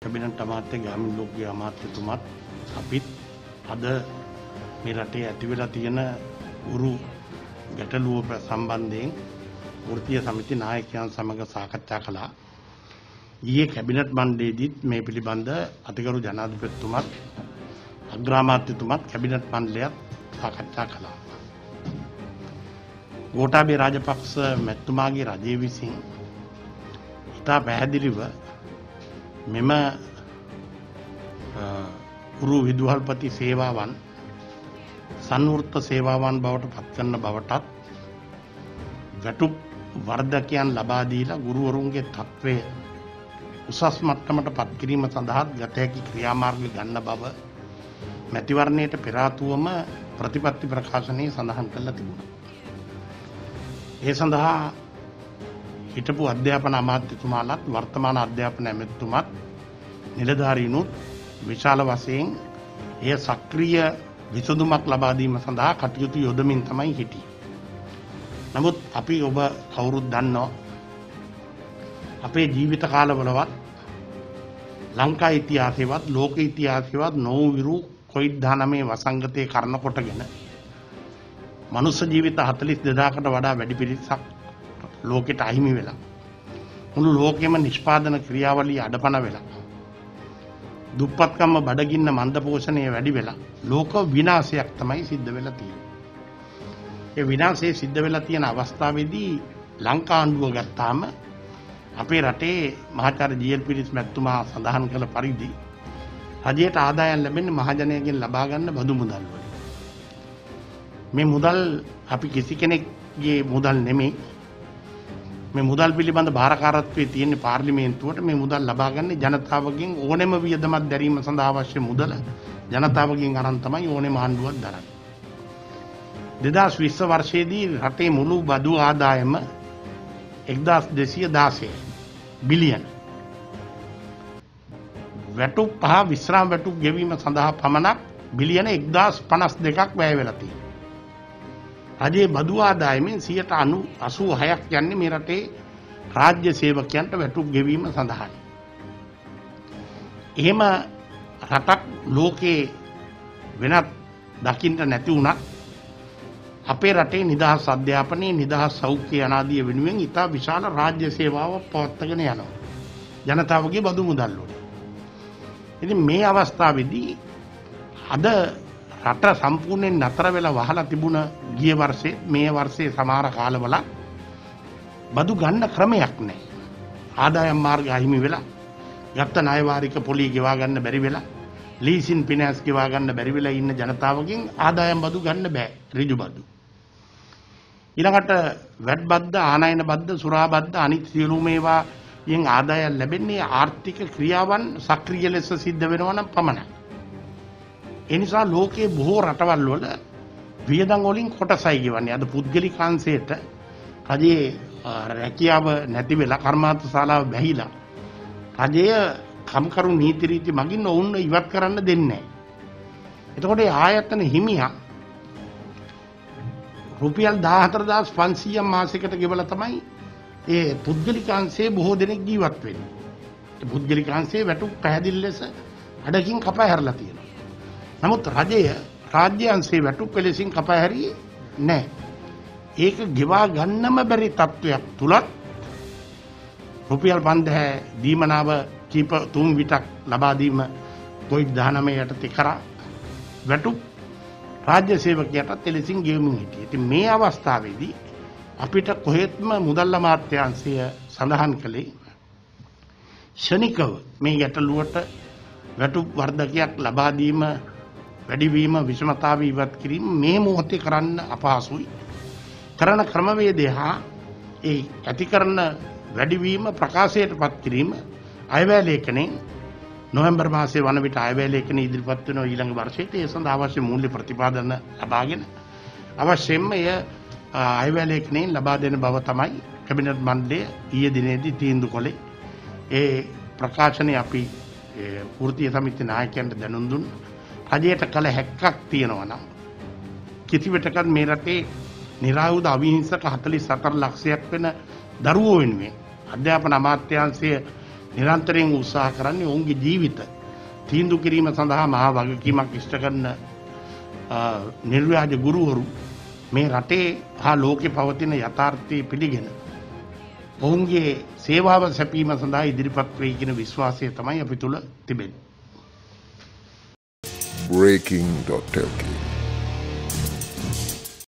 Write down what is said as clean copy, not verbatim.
Cabinet අමාත්‍ය ග්‍රාමීණ ලෝකීය අමාත්‍යතුමත් අපිත් අද මේ රටේ ඇති වෙලා තියෙන උරු ගැටලුව සම්බන්ධයෙන් වෘත්තීය සමිති නායකයන් සමග සාකච්ඡා කළා. ඊයේ කැබිනට් මණ්ඩලයේදීත් මේ පිළිබඳ අතිගරු ජනාධිපතිතුමත් අග්‍රාමාත්‍යතුමත් කැබිනට් මණ්ඩලයත් සාකච්ඡා කළා. ගෝඨාභය රාජපක්ෂ මැතිතුමාගේ රජය විසින් ඉතා පැහැදිලිව මෙම උරු විදුහල්පති සේවාවන් සංවෘත්ත සේවාවන් බවට පත් කරන බවටත් ගැටුප් වර්ධකයන් ලබා දීලා ගුරුවරුන්ගේ තත්ත්වය උසස් මට්ටමට පත් කිරීම සඳහා ගත හැකි ක්‍රියාමාර්ග ගන්න බව මැතිවරණයට පෙර ආතුවම ප්‍රතිපත්ති ප්‍රකාශනයේ සඳහන් කරලා තිබුණා. ඒ සඳහා හිටපු අධ්‍යාපන අමාත්‍යතුමාලත් වර්තමාන අධ්‍යාපන ඇමතිතුමත් නිලධාරීනුත් විශාල වශයෙන් එය සක්‍රීය විසඳුමක් ලබා දීම සඳහා කටයුතු යොදමින් තමයි හිටියේ. නමුත් අපි ඔබ කවුරුත් දන්නවා අපේ ජීවිත කාලවලවත් ලංකා ඉතිහාසයේවත් ලෝක ඉතිහාසයේවත් නොවිරු කොවිඩ්-19 වසංගතයේ කරන කොටගෙන මනුෂ්‍ය ජීවිත 42000කට වඩා වැඩි පිරිසක් ලෝකෙට අහිමි වෙලා මුළු ලෝකෙම නිෂ්පාදන ක්‍රියාවලිය අඩපණ වෙලා දුප්පත්කම බඩගින්න මන්දපෝෂණය වැඩි වෙලා ලෝක විනාශයක් තමයි සිද්ධ වෙලා තියෙන්නේ. ඒ විනාශය සිද්ධ වෙලා තියෙන අවස්ථාවේදී ලංකා ආණ්ඩුව ගත්තාම අපේ රටේ මහාචාර්ය ජී.එල්. පිරිස් මැතිතුමා සඳහන් කළ පරිදි රජයට ආදායම් ලැබෙන්නේ මහජනයාගෙන් ලබා ගන්න බදු මුදල් වලින්. මේ මුදල් අපි කිසි කෙනෙක්ගේ මුදල් නෙමෙයි. මේ මුදල් පිළිබඳ භාරකාරත්වයේ තියෙන පාර්ලිමේන්තුවට මේ මුදල් ලබා ගන්න ජනතාවගෙන් ඕනෙම වියදමක් දැරීම සඳහා අවශ්‍ය මුදල ජනතාවගෙන් අරන් තමයි ඕනෙම ආණ්ඩුවක් දරන්නේ. 2020 වර්ෂයේදී රටේ මුළු බදු ආදායම 1216 බිලියන. වැටුප් පහ විශ්‍රාම වැටුප් ගෙවීම සඳහා පමණක් බිලියන 1052ක් වැය වෙලා තියෙනවා. රජයේ බදු ආදායමෙන් 86ක් යන්නේ මේ රටේ රාජ්‍ය සේවකයන්ට වැටුප් ගෙවීම සඳහායි. එහෙම රටක් ලෝකේ වෙනත් දකින්න නැති වුණත් අපේ රටේ නිදහස් අධ්‍යාපනයේ නිදහස් සෞඛ්‍ය අනාදිය වෙනුවෙන් ඉතා විශාල රාජ්‍ය සේවාවක් පවත්වාගෙන යනවා. ජනතාවගේ බදු මුදල් වලින්. ඉතින් මේ අවස්ථාවේදී අද රට සම්පූර්ණයෙන් නතර වෙලා වහලා තිබුණ ගිය වර්ෂේ මේ වර්ෂයේ සමහර කාලවල බදු ගන්න ක්‍රමයක් නැහැ. ආදායම් මාර්ග අහිමි වෙලා ගත්ත ණය වාරික පොලී ගෙවා ගන්න බැරි වෙලා ලීසින් ෆිනෑන්ස් ගෙවා ගන්න බැරි වෙලා ඉන්න ජනතාවගෙන් ආදායම් බදු ගන්න බෑ ඍජු බදු. ඊළඟට වැට් බද්ද ආනයන බද්ද සුරා බද්ද අනිත් සියලුම ඒවා යෙන් ආදායම් ලැබෙන්නේ ආර්ථික ක්‍රියාවන් සක්‍රීය ලෙස සිද්ධ වෙනවා නම් පමණයි. ඒ නිසා ලෝකයේ බොහෝ රටවල් වල වියදම් වලින් කොටසයි ගෙවන්නේ. අද පුද්ගලිකාංශයට රජයේ රැකියාව නැති වෙලා කර්මාන්ත ශාලාව බැහිලා රජය කම්කරු නීති රීති මගින් ඔවුන් ඉවත් කරන්න දෙන්නේ නැහැ. එතකොට ආයතන හිමියා රුපියල් 14500ක් මාසයකට ගෙවලා තමයි ඒ පුද්ගලිකාංශයේ බොහෝ දෙනෙක් ජීවත් වෙන්නේ. ඒ පුද්ගලිකාංශයේ වැටුප් පැහැදිලි ලෙස අඩකින් කපා හැරලා තියෙනවා. නමුත් රජය රාජ්‍යාංශයේ වැටුප් පෙළෙසින් කපා හැරියේ නැහැ. ඒක ගෙවා ගන්නම බැරි තත්වයක් තුලත් රුපියල් 5000 දීමනාව කීප තුන් විටක් ලබා දීම කොවිඩ්-19 යටතේ කරා වැටුප් රාජ්‍ය සේවකයාට එලෙසින් ගෙවමින් හිටියේ. ඉතින් මේ අවස්ථාවේදී අපිට කොහෙත්ම මුදල් අමාත්‍යාංශය සඳහන් කළේ ශනිකව මේ ගැටලුවට වැටුප් වර්ධකයක් ලබා දීම වැඩිවීම විෂමතාව ඉවත් කිරීම මේ මොහොතේ කරන්න අපහසුයි. කරන ක්‍රමවේදය හා ඒ ඇති කරන වැඩිවීම ප්‍රකාශයටපත් කිරීම අයවැය ලේඛනයේ නොවැම්බර් මාසයේ වන විට අයවැය ලේඛන ඉදිරිපත් වෙන ඊළඟ වර්ෂයේ ඒ සඳහා අවශ්‍ය මූල්‍ය ප්‍රතිපාදන ලබාගෙන අවශ්‍යයෙන්ම එය අයවැය ලේඛනයෙන් ලබා දෙන බව තමයි කැබිනට් මණ්ඩලය ඊයේ දිනේදී තීන්දුව කළේ. ඒ ප්‍රකාශනය අපි වෘත්තීය සමිති නායකයන්ට දැනුම් දුන්නා. රජයට කළ හැක්කක් තියෙනවා නම් කිසිවිටකත් මේ රටේ නිරායුධ අවිහිංසක 44 ලක්ෂයක් වෙන දරුවෝ වෙනුවෙන් අධ්‍යාපන අමාත්‍යාංශය නිරන්තරයෙන් උත්සාහ කරන්නේ ඔවුන්ගේ ජීවිත තීන්දුව කිරීම සඳහා මහා වගකීමක් ඉෂ්ට කරන නිර්ව්‍යාජ ගුරුවරු මේ රටේ හා ලෝකේ පවතින යථාර්ථය පිළිගෙන ඔවුන්ගේ සේවාව සැපීම සඳහා ඉදිරිපත් වෙයි කියන විශ්වාසය තමයි අපි තුල තිබෙන්නේ. breaking.lk